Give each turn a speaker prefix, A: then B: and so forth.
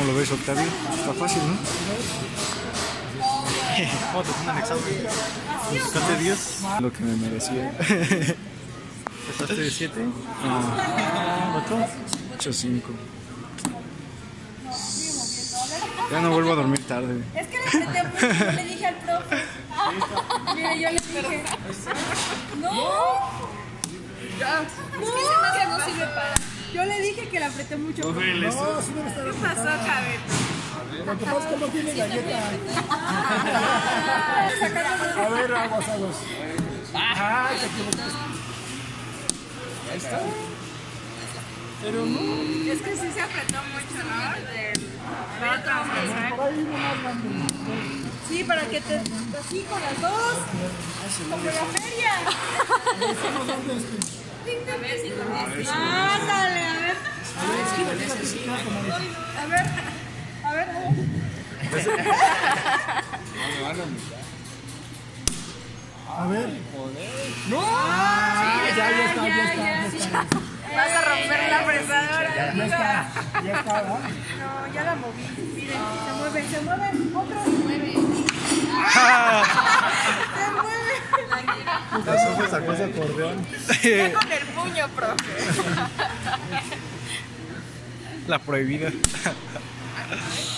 A: ¿Cómo lo ves, Octavio? Está fácil, ¿no?
B: ¿Cómo te fue en el examen? ¿Sacaste 10?
A: Lo que me merecía.
B: ¿Pasaste de 7?
A: No.
B: ¿8?
A: 8-5. Ya no vuelvo a dormir tarde.
C: Es que le apreté mucho, yo le dije al profe. Mira, yo le dije. No. Es que ese más no sirve para. Yo le dije que le apreté mucho.
D: No, sí debe estar.
C: ¿Qué pasó, Javier?
D: Lo que pasa es que no tiene galleta. A ver, aguas. Ah, te equivocaste. Ahí está. Pero no.
C: Es que sí se apretó mucho, ¿no?
D: Por ahí nomás van.
C: Sí, para que te así con las dos. Como la feria. A ver si con este. Ándale, a ver. A ver.
D: A ver. ¡No! Ya está.
C: Vas a romper la fresadora.
D: Ya está, ¿verdad?
C: No, ya la moví. Miren, se mueve. Otro se mueve. Se mueve.
B: Las hojas sacó ese acordeón.
C: Ya con el puño, profe.
A: La prohibida.